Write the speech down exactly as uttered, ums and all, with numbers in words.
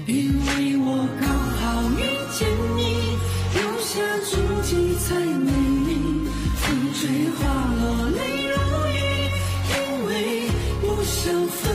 因为我刚好遇见你，留下足迹才美丽。风吹花落泪如雨，因为不想分